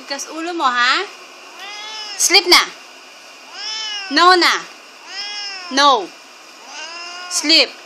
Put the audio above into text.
Tigas ulo mo, ha? Sleep na. No na. No. Sleep.